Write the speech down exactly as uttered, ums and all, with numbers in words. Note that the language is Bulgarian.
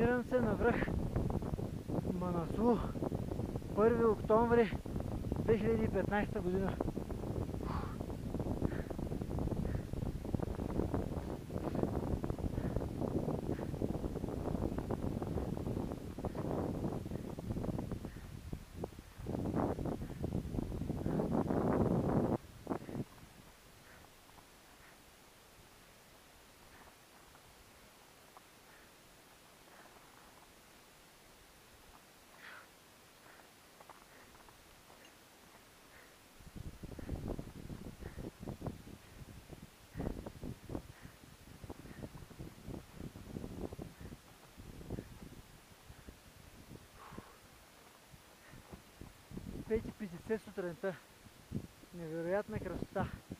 Намирам се на връх Манаслу, първи октомври две хиляди и петнадесета година. пет и петдесет сутринта. Невероятна красота.